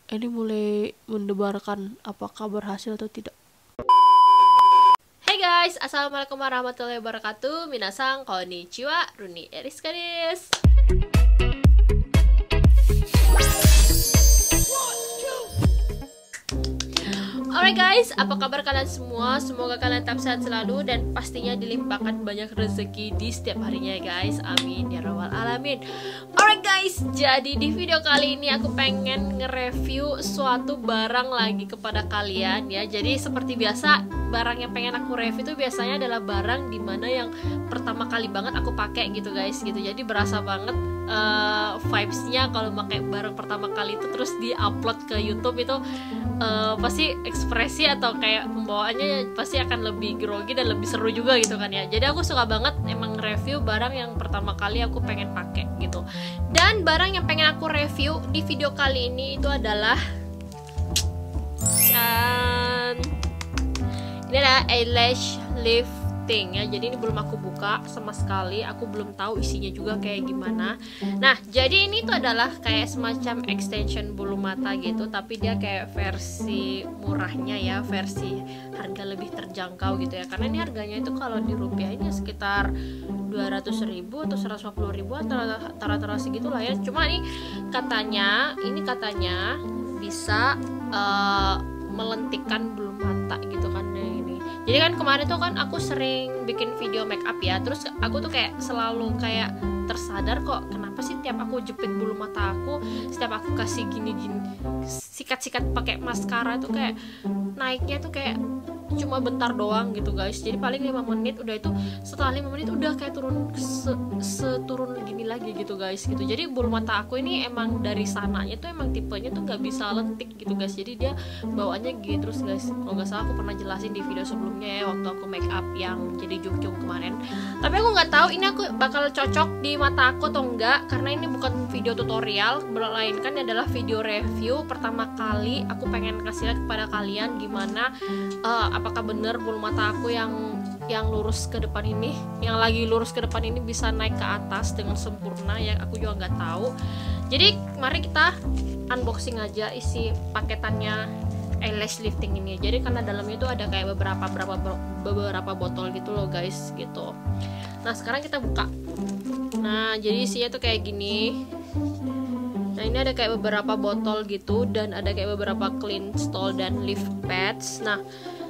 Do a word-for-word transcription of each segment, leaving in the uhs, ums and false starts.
ini mulai mendebarkan apakah berhasil atau tidak. Hey guys, assalamualaikum warahmatullahi wabarakatuh. Minasang konnichiwa, Runi Eriska desu. Alright guys, apa kabar kalian semua? Semoga kalian tetap sehat selalu dan pastinya dilimpahkan banyak rezeki di setiap harinya guys. Amin ya rabbal alamin. Alright guys, jadi di video kali ini aku pengen nge-review suatu barang lagi kepada kalian ya. Jadi seperti biasa, barang yang pengen aku review itu biasanya adalah barang dimana yang pertama kali banget aku pakai gitu guys gitu. Jadi berasa banget uh, vibes-nya kalau pakai barang pertama kali itu terus di-upload ke YouTube itu uh, pasti ekspresi atau kayak pembawaannya pasti akan lebih grogi dan lebih seru juga gitu kan ya. Jadi aku suka banget emang review barang yang pertama kali aku pengen pakai gitu. Dan barang yang pengen aku review di video kali ini itu adalah um, ini adalah eyelash lifting ya. Jadi ini belum aku buka sama sekali, aku belum tahu isinya juga kayak gimana. Nah, jadi ini tuh adalah kayak semacam extension bulu mata gitu, tapi dia kayak versi murahnya ya, versi harga lebih terjangkau gitu ya. Karena ini harganya itu kalau di rupiah ini sekitar dua ratus ribu atau seratus lima puluh ribu antara-antara segitu lah ya. Cuma ini katanya, ini katanya bisa uh, melentikkan bulu mata gitu kan ya ini. Jadi kan kemarin tuh kan aku sering bikin video make up ya, terus aku tuh kayak selalu kayak tersadar kok kenapa sih tiap aku jepit bulu mata aku, setiap aku kasih gini-gini sikat-sikat pakai maskara tuh kayak naiknya tuh kayak cuma bentar doang gitu guys. Jadi paling lima menit udah itu, setelah lima menit udah kayak turun se seturun gini lagi gitu guys gitu. Jadi bulu mata aku ini emang dari sananya tuh emang tipenya tuh nggak bisa lentik gitu guys. Jadi dia bawaannya gini terus guys. Kalau nggak salah aku pernah jelasin di video sebelumnya ya, waktu aku make up yang jadi jung-jung kemarin. Tapi aku nggak tahu ini aku bakal cocok di mata aku atau enggak, karena ini bukan video tutorial, melainkan adalah video review pertama kali. Aku pengen kasih lihat kepada kalian gimana uh, apakah bener bulu mata aku yang yang lurus ke depan ini, yang lagi lurus ke depan ini bisa naik ke atas dengan sempurna, yang aku juga nggak tahu. Jadi mari kita unboxing aja isi paketannya eyelash lifting ini. Jadi karena dalamnya itu ada kayak beberapa beberapa beberapa botol gitu loh guys gitu. Nah sekarang kita buka. Nah jadi isinya tuh kayak gini. Nah ini ada kayak beberapa botol gitu, dan ada kayak beberapa clean stol dan lift pads. Nah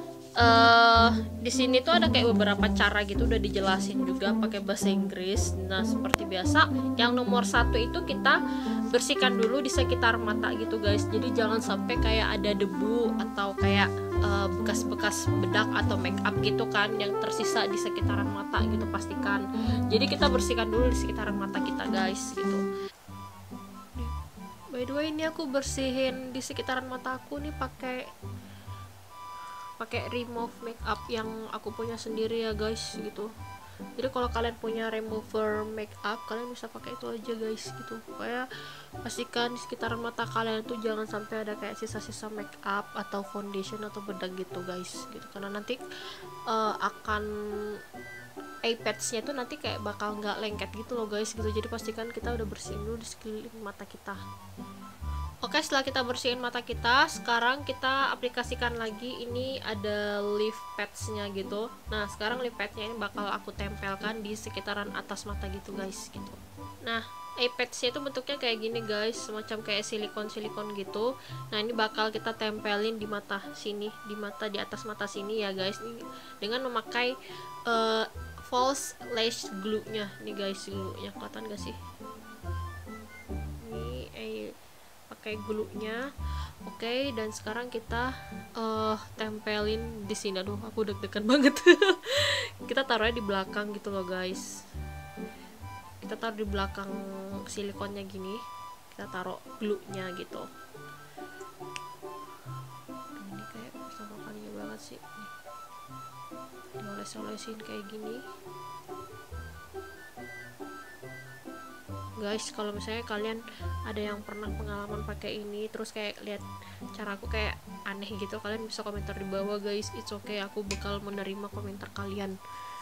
Uh, di sini tuh ada kayak beberapa cara gitu, udah dijelasin juga pakai bahasa Inggris. Nah seperti biasa, yang nomor satu itu kita bersihkan dulu di sekitar mata gitu guys. Jadi jangan sampai kayak ada debu atau kayak bekas-bekas uh, bedak atau make up gitu kan yang tersisa di sekitaran mata gitu, pastikan. Jadi kita bersihkan dulu di sekitaran mata kita guys gitu. By the way, ini aku bersihin di sekitaran mata aku nih pakai pakai remove makeup yang aku punya sendiri ya guys gitu. Jadi kalau kalian punya remover makeup, kalian bisa pakai itu aja guys gitu. Pokoknya pastikan di sekitaran mata kalian tuh jangan sampai ada kayak sisa-sisa makeup atau foundation atau bedak gitu guys gitu. Karena nanti uh, akan eye pads-nya tuh nanti kayak bakal nggak lengket gitu loh guys gitu. Jadi pastikan kita udah bersihin dulu di sekeliling mata kita. Oke, setelah kita bersihin mata kita, sekarang kita aplikasikan lagi. Ini ada lift pads-nya gitu. Nah, sekarang lift pads-nya ini bakal aku tempelkan di sekitaran atas mata gitu guys gitu. Nah, eye pads-nya itu bentuknya kayak gini guys, semacam kayak silikon-silikon gitu. Nah, ini bakal kita tempelin di mata sini, di mata di atas mata sini ya guys. Ini dengan memakai uh, false lash glue-nya. Nih guys, glue-nya kelihatan gak sih? Ini eh pakai glue-nya. Oke, okay, dan sekarang kita uh, tempelin di sini. Aduh, aku deg-degan banget. Kita taruhnya di belakang gitu loh guys. Kita taruh di belakang silikonnya gini. Kita taruh glue-nya gitu. Ini kayak pertama kalinya banget sih. Dioles-olesin kayak gini. Guys, kalau misalnya kalian ada yang pernah pengalaman pakai ini terus kayak lihat cara aku kayak aneh gitu, kalian bisa komentar di bawah guys. It's okay, aku bakal menerima komentar kalian.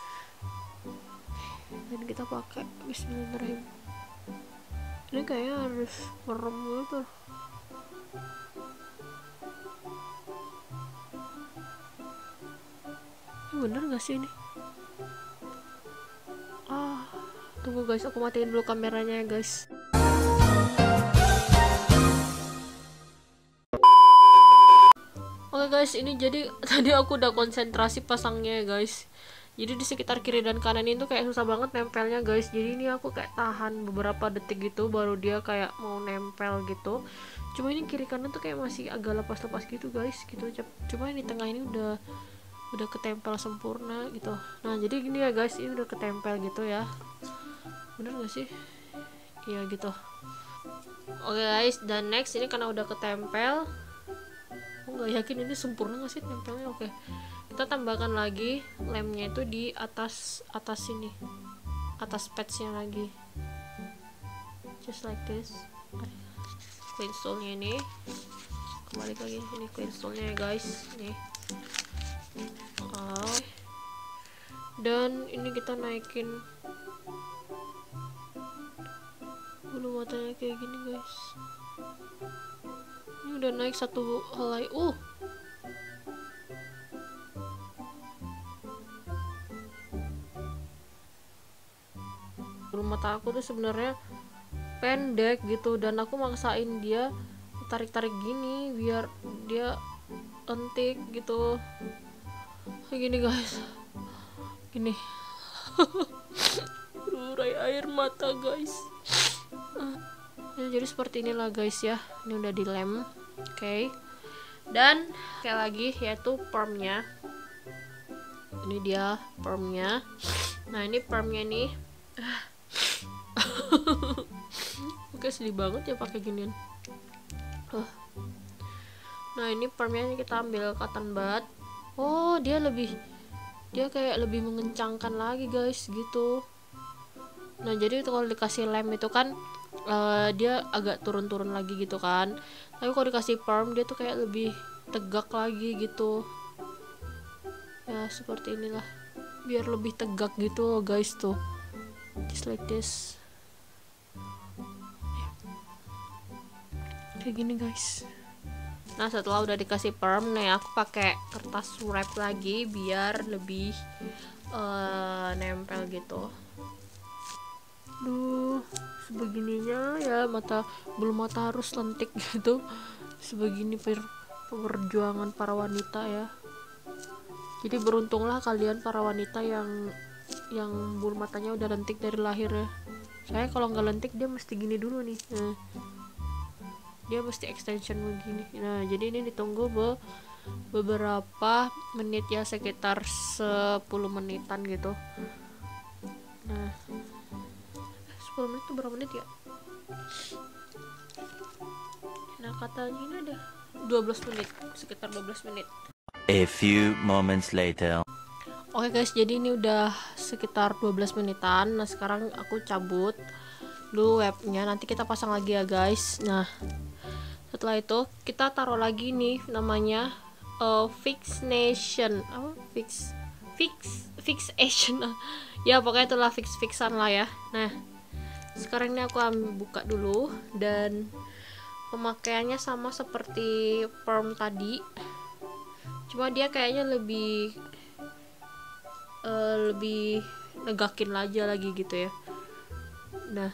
Dan kita pakai bismillahirrahmanirrahim. Ini kayaknya harus merem gitu. Bener gak sih ini? Ah, tunggu guys, aku matiin dulu kameranya ya guys. Oke guys, ini jadi tadi aku udah konsentrasi pasangnya ya guys. Jadi di sekitar kiri dan kanan itu kayak susah banget nempelnya guys. Jadi ini aku kayak tahan beberapa detik gitu baru dia kayak mau nempel gitu. Cuma ini kiri kanan tuh kayak masih agak lepas-lepas gitu guys gitu. Cuma ini tengah ini udah udah ketempel sempurna gitu. Nah jadi gini ya guys, ini udah ketempel gitu ya. Bener gak sih? Iya gitu. Oke guys, dan next ini karena udah ketempel, aku nggak yakin ini sempurna gak sih nempelnya. Oke, kita tambahkan lagi lemnya itu di atas atas sini, atas patchnya lagi, just like this. Clean installnya ini kembali lagi, ini clean installnya ya guys nih. Oh. Dan ini kita naikin bulu matanya kayak gini guys. Ini udah naik satu helai. Uh bulu mata aku tuh sebenarnya pendek gitu, dan aku maksain dia tarik-tarik gini biar dia lentik gitu. Gini guys, gini. Berurai air mata guys. Ya, jadi seperti inilah guys ya. Ini udah dilem. Oke. Okay. Dan kayak lagi yaitu permnya. Ini dia permnya. Nah ini permnya nih. Oke, sedih banget ya pakai ginian. Uh. Nah ini permnya kita ambil cotton bud. Oh dia lebih, dia kayak lebih mengencangkan lagi guys gitu. Nah jadi itu kalau dikasih lem itu kan uh, dia agak turun-turun lagi gitu kan. Tapi kalau dikasih perm dia tuh kayak lebih tegak lagi gitu. Ya seperti inilah, biar lebih tegak gitu loh guys tuh. Just like this. Kayak gini guys. Nah setelah udah dikasih perm nih, aku pakai kertas wrap lagi biar lebih uh, nempel gitu. Duh, sebegininya ya, mata bulu mata harus lentik gitu. Sebegini per perjuangan para wanita ya. Jadi beruntunglah kalian para wanita yang yang bulu matanya udah lentik dari lahir ya. Saya kalau nggak lentik dia mesti gini dulu nih. Nah, dia mesti extension begini. Nah jadi ini ditunggu be beberapa menit ya, sekitar sepuluh menitan gitu. Nah sepuluh menit itu berapa menit ya? Nah katanya ini ada dua belas menit, sekitar dua belas menit. A few moments later. Oke guys, jadi ini udah sekitar dua belas menitan. Nah sekarang aku cabut dulu webnya, nanti kita pasang lagi ya guys. Nah setelah itu kita taruh lagi nih namanya uh, fixation, apa oh, fix fix fixation ya pokoknya itulah fix fixan lah ya. Nah sekarang ini aku ambil buka dulu, dan pemakaiannya sama seperti perm tadi, cuma dia kayaknya lebih uh, lebih negakin aja lagi gitu ya. Nah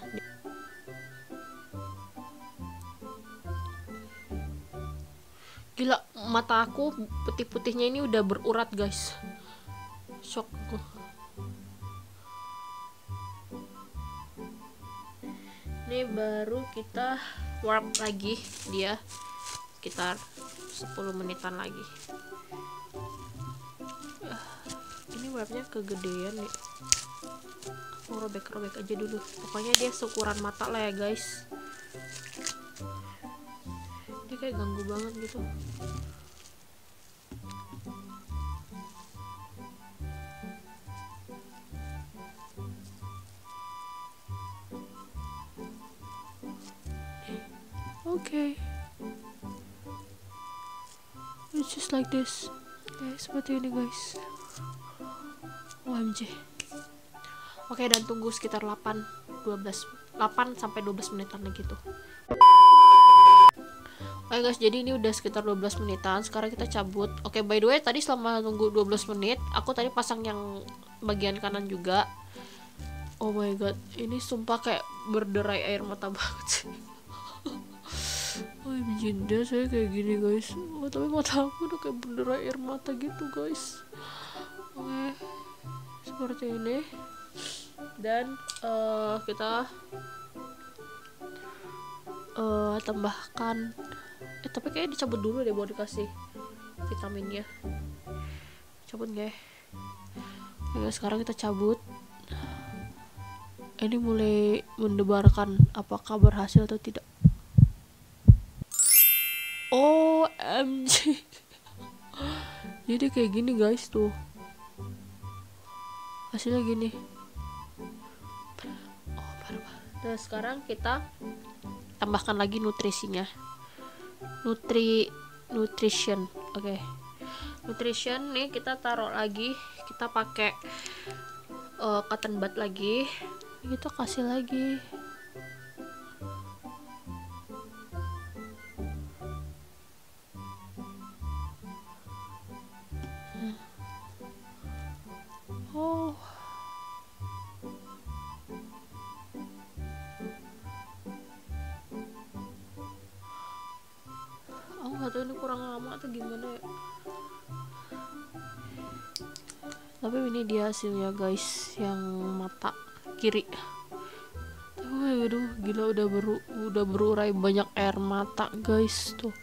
gila, mata aku putih-putihnya ini udah berurat guys, shock aku. Ini baru kita warp lagi dia sekitar sepuluh menitan lagi. Ini warpnya kegedean nih, aku robek-robek aja dulu. Pokoknya dia seukuran mata lah ya guys. Dia kayak ganggu banget gitu. Okay, it's just like this. Kayak seperti ini guys. O M G. Oke, dan tunggu sekitar delapan dua belas delapan sampai dua belas menitan lagi tuh. Oke guys, jadi ini udah sekitar dua belas menitan. Sekarang kita cabut. Oke, by the way, tadi selama nunggu dua belas menit, aku tadi pasang yang bagian kanan juga. Oh my god, ini sumpah kayak berderai air mata banget sih. Oh, jinda saya kayak gini guys. Oh, tapi mata aku udah kayak berderai air mata gitu guys. Oke, seperti ini. Dan uh, kita uh, tambahkan. Eh tapi kayaknya dicabut dulu deh baru dikasih vitaminnya. Cabut gak ya? Oke, sekarang kita cabut. Ini mulai mendebarkan apakah berhasil atau tidak. O M G. Jadi kayak gini guys tuh. Hasilnya gini. Oh, parah. Dan sekarang kita tambahkan lagi nutrisinya. Nutri nutrition. Oke. Okay. Nutrition nih kita taruh lagi. Kita pakai uh, cotton bud lagi. Kita kasih lagi. Oh. Aku nggak tahu ini kurang lama atau gimana ya. Tapi ini dia hasilnya guys, yang mata kiri. Tapi aduh, gila udah beru udah berurai banyak air mata guys tuh.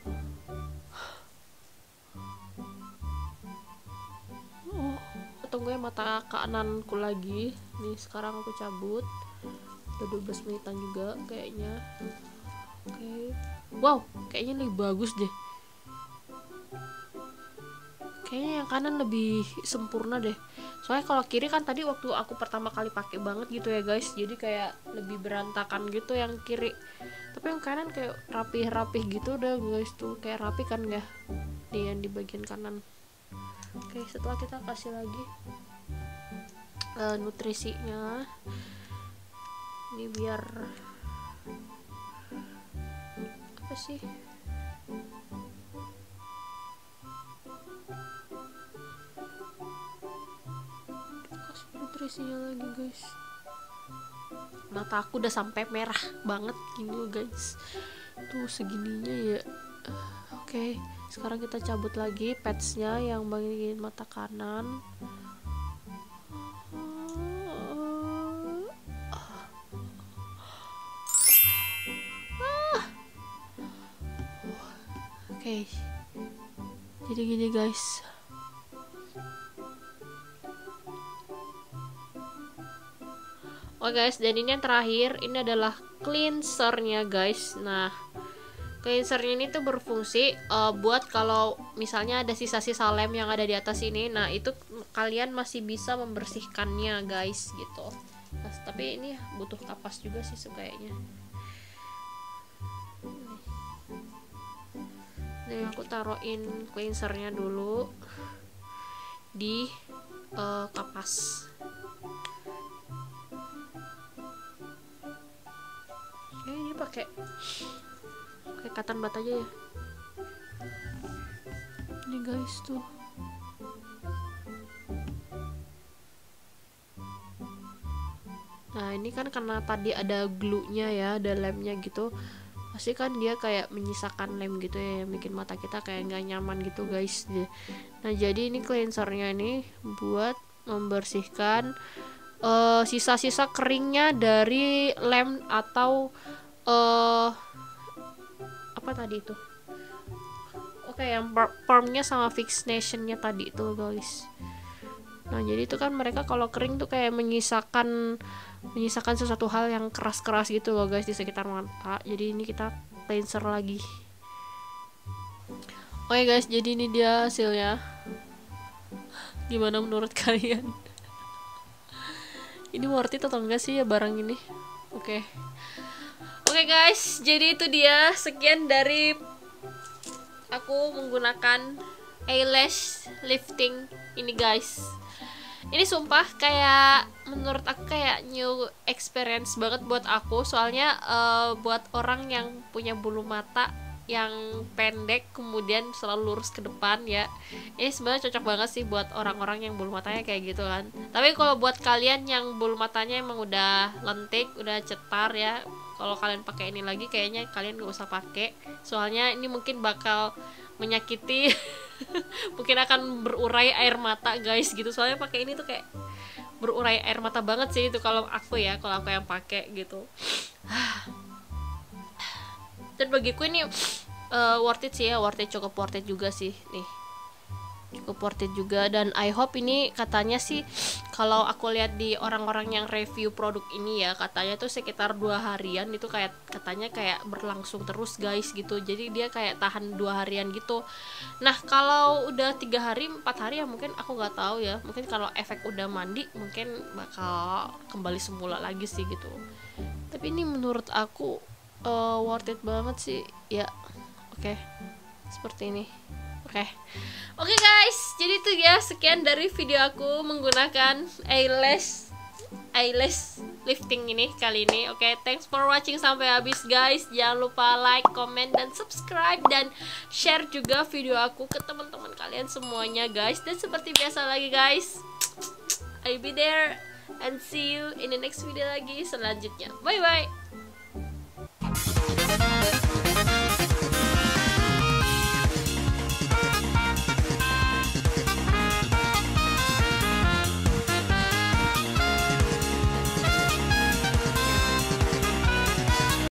Oh, tunggu ya mata kananku lagi. Nih sekarang aku cabut. Udah dua belas menitan juga kayaknya. Oke. Okay. Wow, kayaknya lebih bagus deh. Kayaknya yang kanan lebih sempurna deh. Soalnya kalau kiri kan tadi waktu aku pertama kali pakai banget gitu ya guys. Jadi kayak lebih berantakan gitu yang kiri. Tapi yang kanan kayak rapih-rapih gitu udah guys tuh. Kayak rapi kan ya. Nih yang di bagian kanan. Oke, setelah kita kasih lagi uh, nutrisinya. Ini biar apa sih? Kasih nutrisinya lagi guys. Mata aku udah sampai merah banget gini loh guys. Tuh segininya ya. Oke, okay, sekarang kita cabut lagi padsnya yang bagian mata kanan. Oke, okay. Jadi gini guys. Oke okay guys, dan ini yang terakhir, ini adalah cleansernya guys. Nah, cleansernya ini tuh berfungsi uh, buat kalau misalnya ada sisa-sisa lem yang ada di atas ini. Nah, itu kalian masih bisa membersihkannya guys gitu. Nah, tapi ini butuh kapas juga sih kayaknya. Nih aku taruhin cleansernya dulu di uh, kapas. Oke, ini pakai pakai cotton bud aja ya. Ini guys tuh. Nah ini kan karena tadi ada glue-nya ya, ada lemnya gitu. Pasti kan dia kayak menyisakan lem gitu ya, yang bikin mata kita kayak nggak nyaman gitu guys. Nah jadi ini cleansernya ini buat membersihkan uh, sisa-sisa keringnya dari lem atau uh, apa tadi itu? Oke, okay, yang permnya sama fixationnya tadi itu guys. Nah jadi itu kan mereka kalau kering tuh kayak menyisakan menyisakan sesuatu hal yang keras-keras gitu loh guys di sekitar mata. Jadi ini kita cleanser lagi. Oke guys, jadi ini dia hasilnya. Gimana menurut kalian? Ini worth it atau enggak sih ya barang ini? Oke. Oke guys, jadi itu dia sekian dari aku menggunakan eyelash lifting ini guys. Ini sumpah kayak menurut aku kayak new experience banget buat aku. Soalnya uh, buat orang yang punya bulu mata yang pendek kemudian selalu lurus ke depan ya. Ini sebenarnya cocok banget sih buat orang-orang yang bulu matanya kayak gitu kan. Tapi kalau buat kalian yang bulu matanya emang udah lentik, udah cetar ya, kalau kalian pakai ini lagi kayaknya kalian gak usah pakai. Soalnya ini mungkin bakal menyakiti mungkin akan berurai air mata guys gitu. Soalnya pakai ini tuh kayak berurai air mata banget sih itu kalau aku ya, kalau aku yang pakai gitu. Dan bagiku ini uh, worth it sih ya, worth it, cukup worth it juga sih nih, cukup worth it juga. Dan I hope ini katanya sih kalau aku lihat di orang-orang yang review produk ini ya, katanya tuh sekitar dua harian itu kayak katanya kayak berlangsung terus guys gitu. Jadi dia kayak tahan dua harian gitu. Nah kalau udah tiga hari empat hari ya mungkin aku nggak tahu ya, mungkin kalau efek udah mandi mungkin bakal kembali semula lagi sih gitu. Tapi ini menurut aku Uh, worth it banget sih ya. Oke, okay. Seperti ini. Oke, okay. Oke okay guys, jadi itu ya sekian dari video aku menggunakan eyelash eyelash lifting ini kali ini. Oke, okay, thanks for watching sampai habis guys. Jangan lupa like, comment, dan subscribe, dan share juga video aku ke teman-teman kalian semuanya guys. Dan seperti biasa lagi guys, I'll be there and see you in the next video lagi selanjutnya. Bye bye.